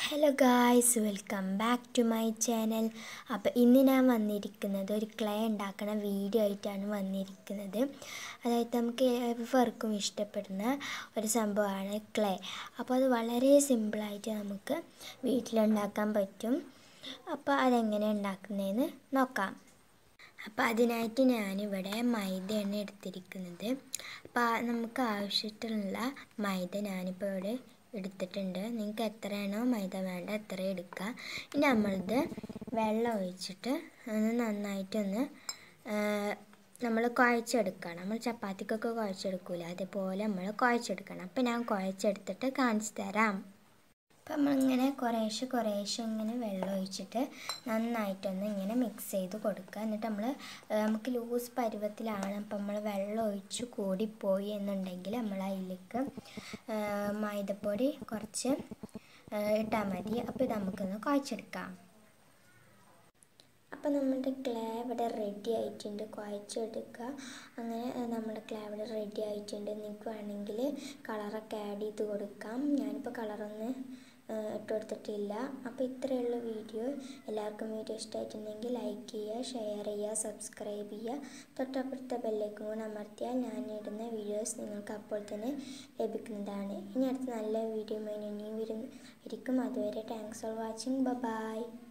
Hello guys, welcome back to my channel. അപ്പോൾ ഇന്ന് ഞാൻ വന്നിരിക്കുന്നത് ഒരു ക്ലേ ഉണ്ടാക്കുന്ന വീഡിയോ ആയിട്ടാണ് വന്നിരിക്കുന്നത്. അതായത് നമുക്ക് ഏവർക്കും ഇഷ്ടപ്പെടുന്ന ഒരു സംഭവമാണ് ക്ലേ. അപ്പോൾ അത് വളരെ സിമ്പിളായിട്ട് നമുക്ക് വീട്ടിലുണ്ടാക്കാൻ പറ്റും. അപ്പോൾ അതെങ്ങനെ ഉണ്ടാക്കുന്നതെന്ന് നോക്കാം. അപ്പോൾ അതിനായിട്ട് ഞാനിവിടെ മൈദയാണ് എടുത്തിരിക്കുന്നത്. അപ്പോൾ നമുക്ക് ആവശ്യത്തിനുള്ള മൈദ ഞാനിപ്പോൾ ഇവിടെ എടുത്തിട്ടുണ്ട്. നിങ്ങൾക്ക് എത്രയാണോ മൈദ വേണ്ട അത്ര എടുക്കുക. ഇനി നമ്മളിത് വെള്ളം ഒഴിച്ചിട്ട് നന്നായിട്ടൊന്ന് നമ്മൾ കുഴച്ചെടുക്കണം. നമ്മൾ ചപ്പാത്തിക്കൊക്കെ കുഴച്ചെടുക്കില്ല, അതേപോലെ നമ്മൾ കുഴച്ചെടുക്കണം. അപ്പോൾ ഞാൻ കുഴച്ചെടുത്തിട്ട് കാണിച്ചു തരാം. അപ്പം നമ്മളിങ്ങനെ കുറേശ്ശെ ഇങ്ങനെ വെള്ളം ഒഴിച്ചിട്ട് നന്നായിട്ടൊന്ന് ഇങ്ങനെ മിക്സ് ചെയ്ത് കൊടുക്കുക. എന്നിട്ട് നമുക്ക് ലൂസ് പരുവത്തിലാണ് അപ്പം നമ്മൾ വെള്ളം ഒഴിച്ച് കൂടിപ്പോയി എന്നുണ്ടെങ്കിൽ നമ്മൾ അതിലേക്ക് മൈദപ്പൊടി കുറച്ച് ഇട്ടാൽ മതി. അപ്പോൾ ഇത് നമുക്കൊന്ന് കുഴച്ചെടുക്കാം. അപ്പോൾ നമ്മുടെ ക്ലേ ഇവിടെ റെഡി ആയിട്ടുണ്ട്. കുഴച്ചെടുക്കുക. അങ്ങനെ നമ്മുടെ ക്ലേ ഇവിടെ റെഡി ആയിട്ടുണ്ട്. നിങ്ങൾക്ക് വേണമെങ്കിൽ കളറൊക്കെ ആഡ് ചെയ്ത് കൊടുക്കാം. ഞാനിപ്പോൾ കളറൊന്ന് ഇട്ട് കൊടുത്തിട്ടില്ല. അപ്പോൾ ഇത്രയുള്ള വീഡിയോ. എല്ലാവർക്കും വീഡിയോ ഇഷ്ടമായിട്ടുണ്ടെങ്കിൽ ലൈക്ക് ചെയ്യുക, ഷെയർ ചെയ്യുക, സബ്സ്ക്രൈബ് ചെയ്യുക. തൊട്ടപ്പുറത്തെ ബെല്ലൈക്കൺ കൂടെ അമർത്തിയാൽ ഞാൻ ഇടുന്ന വീഡിയോസ് നിങ്ങൾക്ക് അപ്പോൾ തന്നെ ലഭിക്കുന്നതാണ്. ഇനി അടുത്ത നല്ല വീഡിയോ ഇനിയും വരുന്നതായിരിക്കും. അതുവരെ താങ്ക്സ് ഫോർ വാച്ചിങ്. ബൈ.